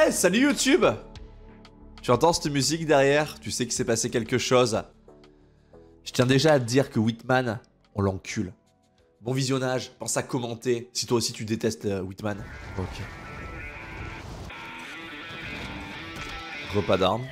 Ouais, salut YouTube. Tu entends cette musique derrière? Tu sais qu'il s'est passé quelque chose. Je tiens déjà à te dire que Whitman, on l'encule. Bon visionnage, pense à commenter si toi aussi tu détestes Whitman. Ok. Repas d'armes.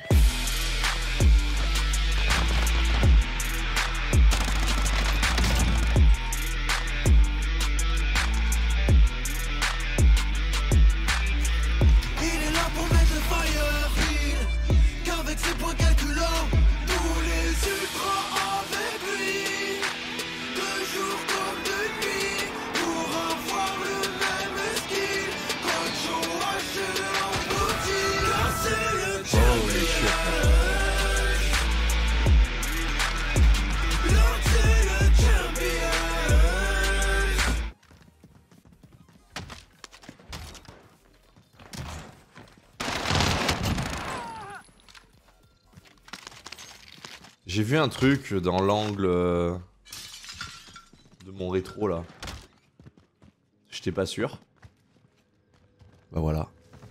J'ai vu un truc dans l'angle de mon rétro là. J'étais pas sûr. Bah voilà.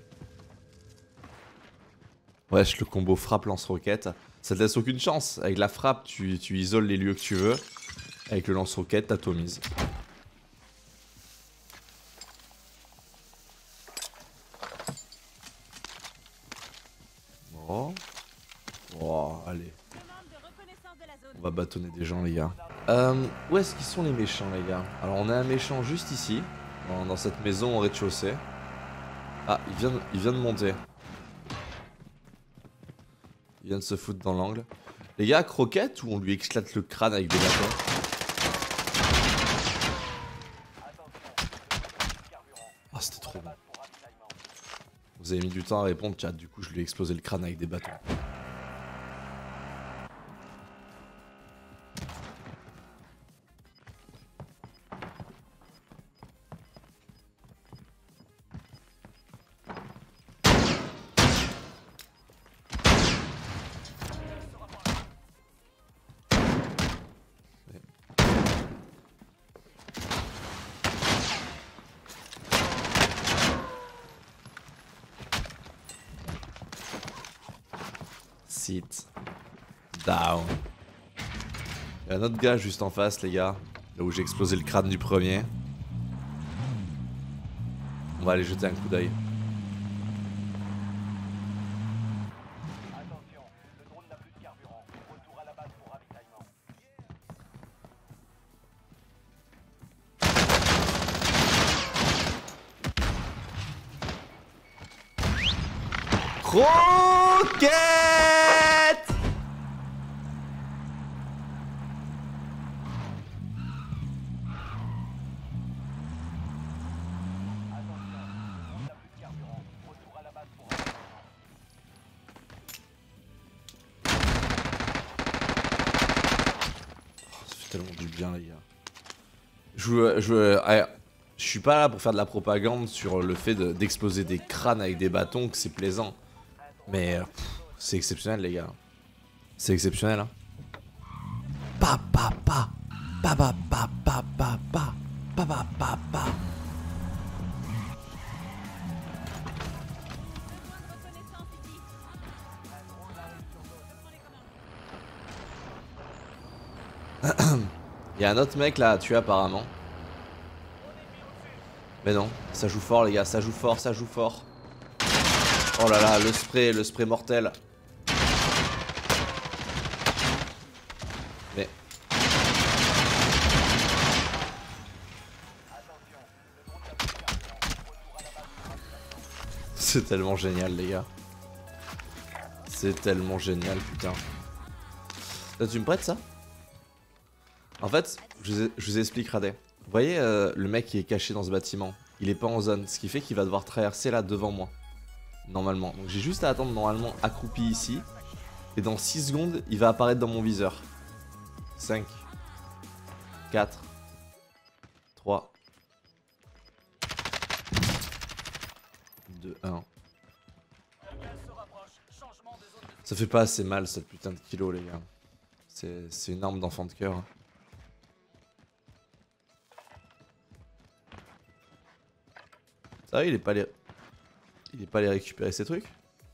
Wesh, le combo frappe lance-roquette. Ça te laisse aucune chance. Avec la frappe, tu isoles les lieux que tu veux. Avec le lance-roquette, t'atomises. Oh. Oh, allez. On va bâtonner des gens, les gars. Où est-ce qu'ils sont les méchants, les gars? Alors, on a un méchant juste ici. Dans cette maison au rez-de-chaussée. Ah, il vient de monter. Il vient de se foutre dans l'angle. Les gars, croquette ou on lui éclate le crâne avec des bâtons? Ah, c'était trop bon. Vous avez mis du temps à répondre, chat. Du coup, je lui ai explosé le crâne avec des bâtons. Sit down. Il y a un autre gars juste en face, les gars. Là où j'ai explosé le crâne du premier. On va aller jeter un coup d'œil. Croquette! Ça fait tellement du bien, les gars. Je suis pas là pour faire de la propagande sur le fait d'exploser des crânes avec des bâtons, que c'est plaisant. Mais c'est exceptionnel, les gars. C'est exceptionnel, hein. Pa pa pa pa pa pa pa pa pa pa pa pa pa. Il y a un autre mec là à tuer apparemment. Mais non, ça joue fort, les gars, ça joue fort, ça joue fort. Oh là là, le spray mortel. Mais... c'est tellement génial, les gars. C'est tellement génial, putain. Là, tu me prêtes ça? En fait, je vous explique, Radé. Vous voyez le mec qui est caché dans ce bâtiment? Il est pas en zone, ce qui fait qu'il va devoir traverser là devant moi. Normalement. Donc j'ai juste à attendre normalement accroupi ici. Et dans 6 secondes, il va apparaître dans mon viseur. 5, 4, 3, 2, 1. Ça fait pas assez mal cette putain de kilo, les gars. C'est une arme d'enfant de cœur. Ça va, il est pas Il est pas allé récupérer ses trucs?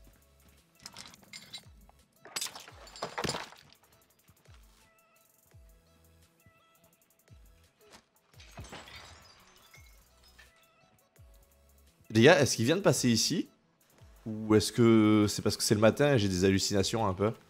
Les gars, est-ce qu'il vient de passer ici? Ou est-ce que c'est parce que c'est le matin et j'ai des hallucinations un peu?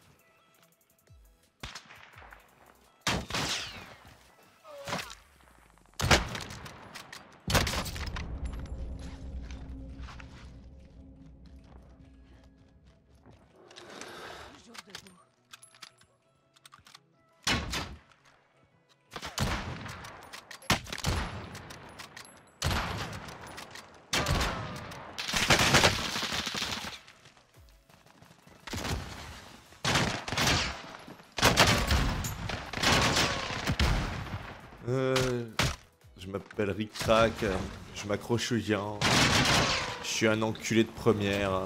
Je m'appelle Rick Crack, je m'accroche aux gens. Je suis un enculé de première.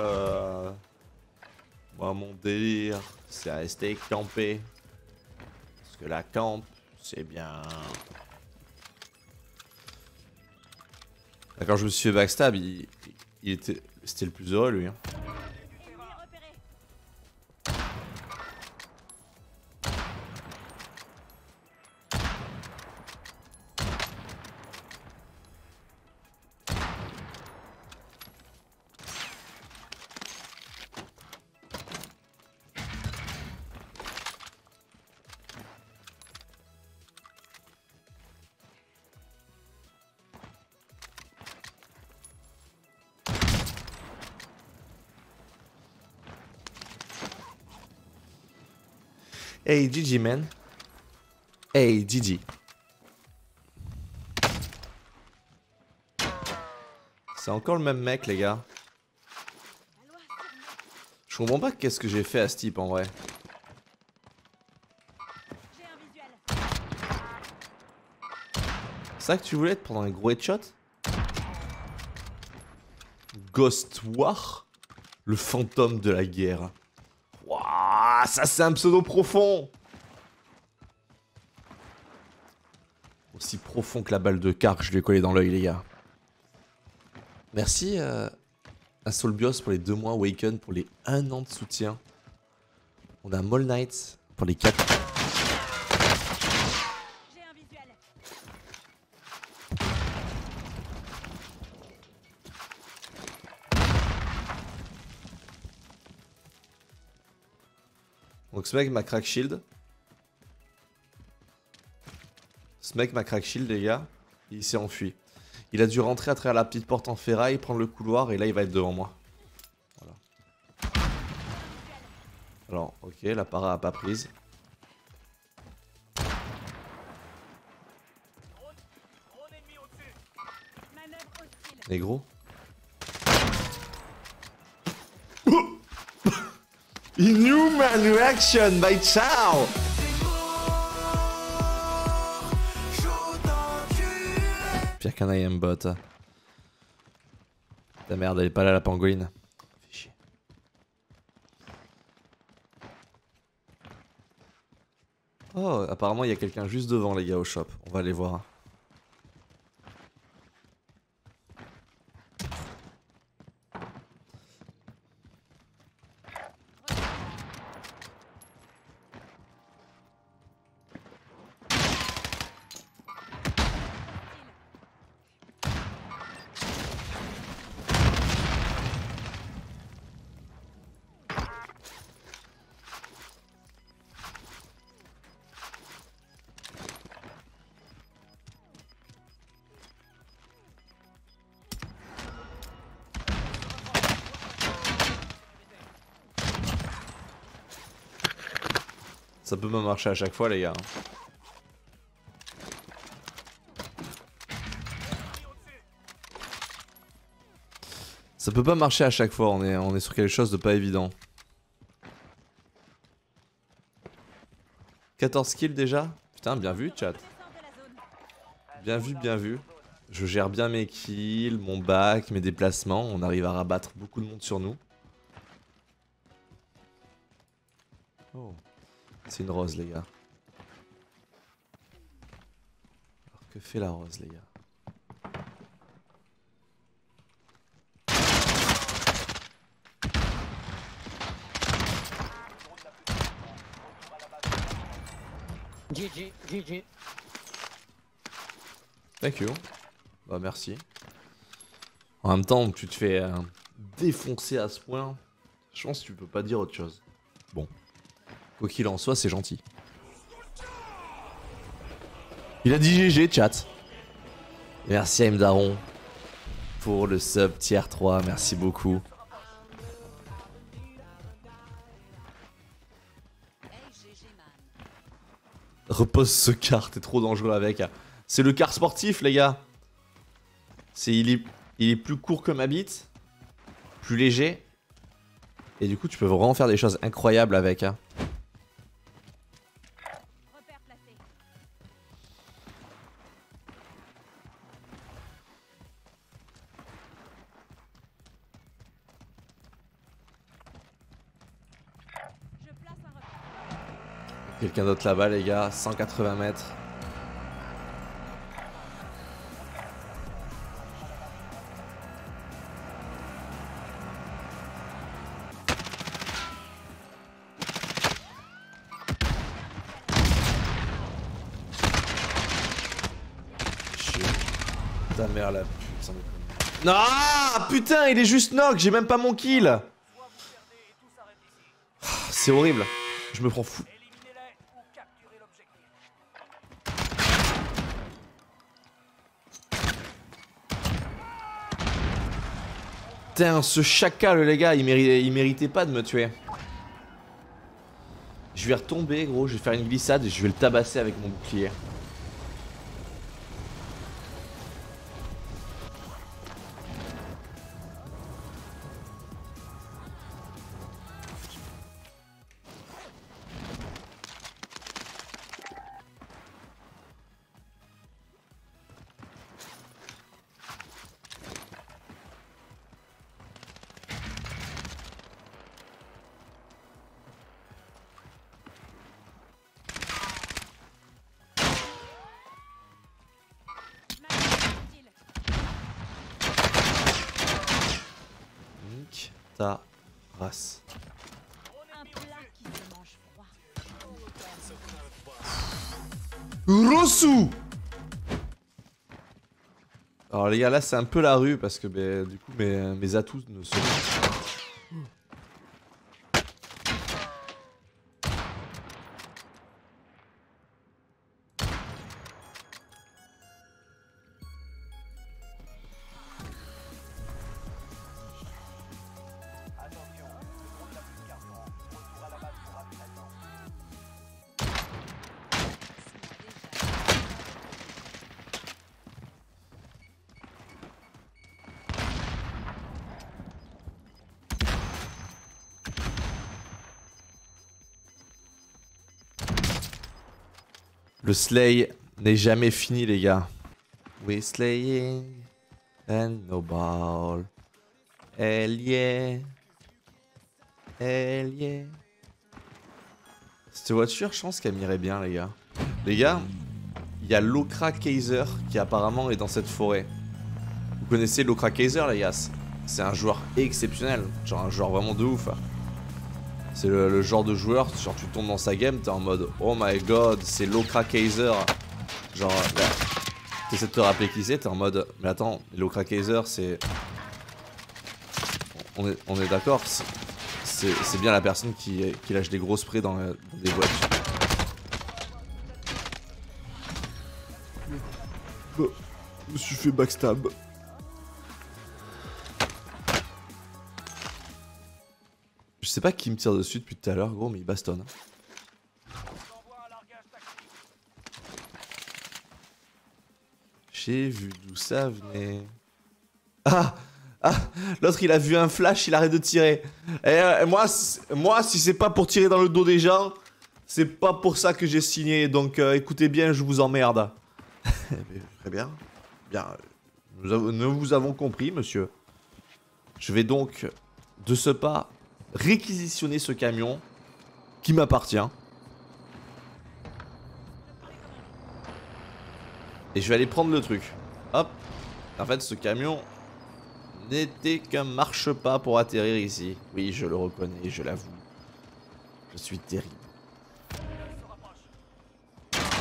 Moi, mon délire, c'est à rester campé. Parce que la camp, c'est bien. Quand je me suis fait backstab, c'était le plus heureux, lui. Hein. Hey Gigi man. Hey Gigi. C'est encore le même mec les gars. Je comprends pas qu'est-ce que j'ai fait à ce type en vrai. C'est ça que tu voulais te prendre un gros headshot? Ghost War, le fantôme de la guerre. Waouh, ça c'est un pseudo profond. Aussi profond que la balle de car que je lui ai collé dans l'œil les gars. Merci à Soulbios pour les 2 mois, Waken pour les 1 an de soutien. On a Mall Knight pour les 4. Donc ce mec m'a crack shield. Ce mec m'a crack shield les gars. Et il s'est enfui. Il a dû rentrer à travers la petite porte en ferraille, prendre le couloir et là il va être devant moi. Voilà. Alors ok, la para a pas prise. Négro. Inhuman reaction by Ciao. Pire qu'un I am bot. Ta merde, elle est pas là la pangolin. Fais chier. Oh, apparemment il y a quelqu'un juste devant les gars au shop. On va aller voir. Ça peut pas marcher à chaque fois les gars. Ça peut pas marcher à chaque fois, on est sur quelque chose de pas évident. 14 kills déjà? Putain, bien vu chat. Bien vu, bien vu. Je gère bien mes kills, mon bac, mes déplacements. On arrive à rabattre beaucoup de monde sur nous. Oh. C'est une rose les gars. Alors que fait la rose les gars? GG, GG. Thank you. Bah merci. En même temps, tu te fais défoncer à ce point. Je pense que tu peux pas dire autre chose. Bon. Quoi qu'il en soit, c'est gentil. Il a dit GG, chat. Merci à Mdaron pour le sub tier 3. Merci beaucoup. Repose ce car, t'es trop dangereux avec. C'est le car sportif, les gars. Il est plus court que ma bite. Plus léger. Et du coup, tu peux vraiment faire des choses incroyables avec. Hein. Quelqu'un d'autre là-bas, les gars. 180 mètres. Ta mère la pute. Non, putain, il est juste knock, j'ai même pas mon kill. C'est horrible. Je me prends fou. Putain, ce chacal, les gars, il méritait pas de me tuer. Je vais retomber, gros, je vais faire une glissade et je vais le tabasser avec mon bouclier. Ta race. Rossou. Alors les gars, là c'est un peu la rue parce que du coup mes atouts ne sont pas. Le slay n'est jamais fini, les gars. We slaying and no ball. Hell yeah. Hell yeah. Cette voiture, je pense qu'elle m'irait bien, les gars. Les gars, il y a Lokra Kaiser qui apparemment est dans cette forêt. Vous connaissez Lokra Kaiser, les gars? C'est un joueur exceptionnel. Genre un joueur vraiment de ouf. C'est le genre de joueur, genre tu tombes dans sa game, t'es en mode oh my god, c'est Lokra Kaiser. Genre, t'essaies de te rappeler qui c'est, t'es en mode mais attends, Lokra Kaiser c'est. On est d'accord, c'est bien la personne qui lâche des gros sprays dans des boîtes. Je me suis fait backstab. Je sais pas qui me tire dessus depuis tout à l'heure, gros, mais il bastonne. J'ai vu d'où ça venait. Ah, l'autre il a vu un flash, il arrête de tirer. Et moi, si c'est pas pour tirer dans le dos des gens, c'est pas pour ça que j'ai signé. Donc écoutez bien, je vous emmerde. Très bien. Bien. Nous vous avons compris, monsieur. Je vais donc, de ce pas, réquisitionner ce camion qui m'appartient. Et je vais aller prendre le truc. Hop. En fait, ce camion n'était qu'un marche-pas pour atterrir ici. Oui, je le reconnais, je l'avoue. Je suis terrible.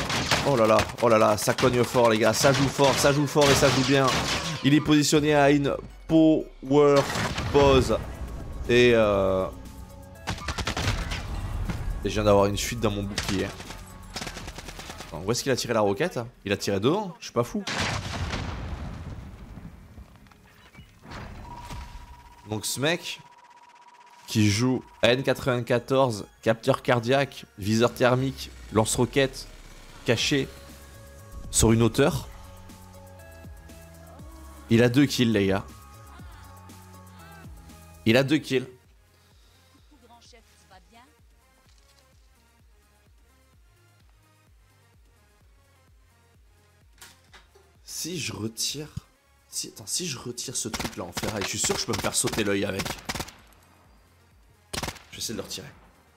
oh là là, ça cogne fort les gars, ça joue fort et ça joue bien. Il est positionné à une power pose. Et je viens d'avoir une fuite dans mon bouclier. Attends, où est-ce qu'il a tiré la roquette? Il a tiré devant, je suis pas fou. Donc ce mec qui joue N94, capteur cardiaque, viseur thermique, lance-roquette, caché sur une hauteur. Il a 2 kills les gars. Il a 2 kills. Si je retire... Attends, si je retire ce truc là en ferraille, je suis sûr que je peux me faire sauter l'œil avec. Je vais essayer de le retirer.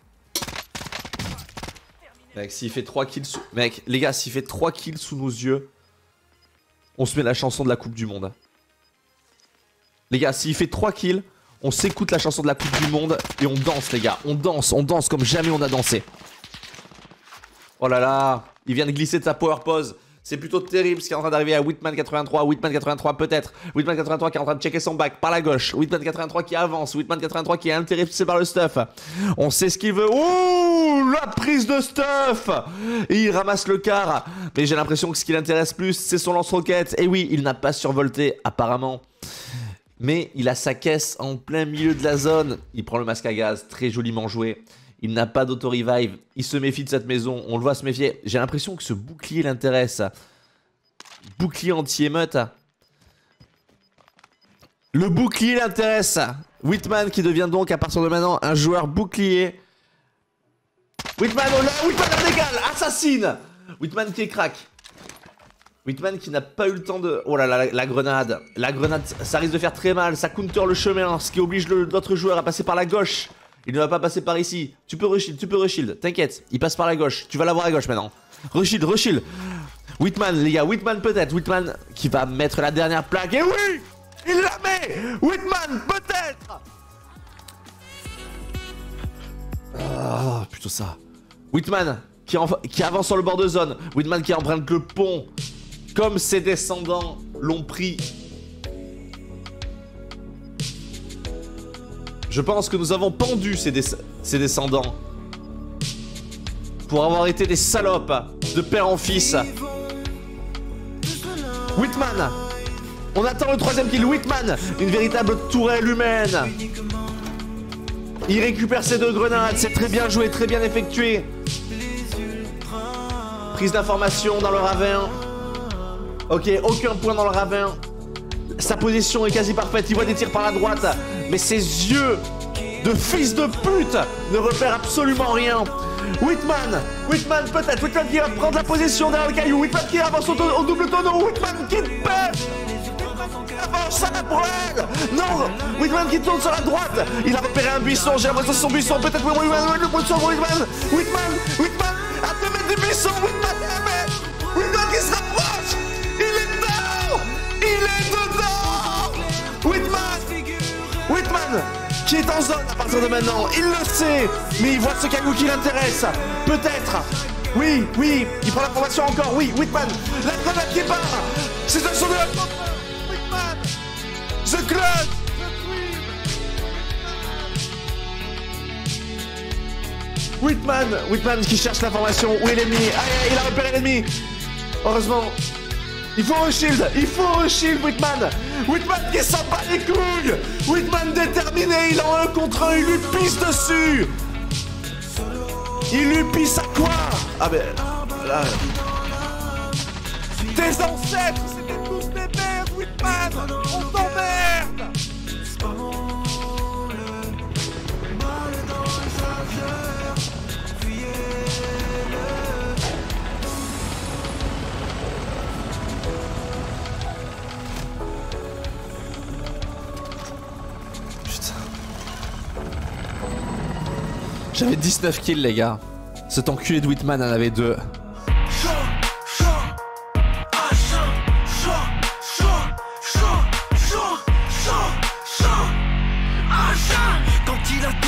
Mec, s'il fait 3 kills sous... Mec, les gars, s'il fait 3 kills sous nos yeux, on se met la chanson de la Coupe du Monde. Les gars, s'il fait 3 kills, on s'écoute la chanson de la Coupe du Monde et on danse, les gars. On danse comme jamais on a dansé. Oh là là, il vient de glisser de sa power pose. C'est plutôt terrible ce qui est en train d'arriver à Whitman83. Whitman83 peut-être. Whitman83 qui est en train de checker son back par la gauche. Whitman83 qui avance. Whitman83 qui est intéressé par le stuff. On sait ce qu'il veut. Ouh, la prise de stuff. Et il ramasse le quart. Mais j'ai l'impression que ce qui l'intéresse plus, c'est son lance-roquette. Et oui, il n'a pas survolté apparemment. Mais il a sa caisse en plein milieu de la zone. Il prend le masque à gaz. Très joliment joué. Il n'a pas d'auto-revive. Il se méfie de cette maison. On le voit se méfier. J'ai l'impression que ce bouclier l'intéresse. Bouclier anti-émeute. Le bouclier l'intéresse. Whitman qui devient donc à partir de maintenant un joueur bouclier. Whitman, oh là, Whitman légal. Assassine. Whitman qui est crack. Whitman qui n'a pas eu le temps de... Oh là là, la grenade. La grenade, ça risque de faire très mal. Ça counter le chemin, ce qui oblige l'autre joueur à passer par la gauche. Il ne va pas passer par ici. Tu peux reshield, t'inquiète. Il passe par la gauche. Tu vas l'avoir à gauche maintenant. Reshield. Whitman, les gars. Whitman peut-être. Whitman qui va mettre la dernière plaque. Et oui, il la met. Whitman peut-être. Ah, plutôt ça. Whitman qui avance sur le bord de zone. Whitman qui emprunte le pont. Comme ses descendants l'ont pris. Je pense que nous avons pendu ses descendants pour avoir été des salopes de père en fils. Whitman. On attend le 3ème kill. Whitman. Une véritable tourelle humaine. Il récupère ses 2 grenades. C'est très bien joué, très bien effectué. Prise d'information dans le ravin. Ok, aucun point dans le ravin. Sa position est quasi parfaite. Il voit des tirs par la droite. Mais ses yeux de fils de pute ne repèrent absolument rien. Whitman peut-être. Whitman qui va prendre la position derrière le caillou. Whitman qui avance au double tonneau. Whitman qui pète. Avance à la brûle. Non, Whitman qui tourne sur la droite. Il a repéré un buisson. J'ai l'impression que son buisson. Peut-être Whitman. À 2 mètres du buisson. Whitman qui se rapproche. Il est dedans. Whitman qui est en zone à partir de maintenant. Il le sait. Mais il voit ce caillou qui l'intéresse. Peut-être. Oui, il prend la formation encore. Oui, Whitman. La grenade qui part. Situation de la Whitman. The clutch. Whitman qui cherche l'information. Où est l'ennemi? Aïe, il a repéré l'ennemi. Heureusement. Il faut reshield, Whitman. Whitman qui s'en bat les couilles. Whitman déterminé, il est en 1 contre 1, il lui pisse dessus. Il lui pisse à quoi? Ah ben, là... Tes ancêtres, c'était tous des merdes, Whitman. On t'emmerde. J'avais 19 kills les gars. Cet enculé de Whitman en avait 2.